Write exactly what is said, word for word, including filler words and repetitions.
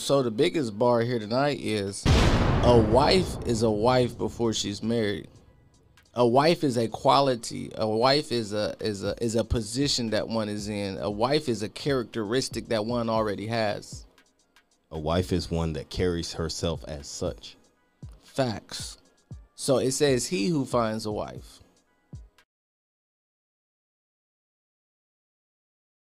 so the biggest bar here tonight is a wife is a wife before she's married. A wife is a quality. A wife is a is a is a position that one is in. A wife is a characteristic that one already has. A wife is one that carries herself as such. Facts. So it says he who finds a wife.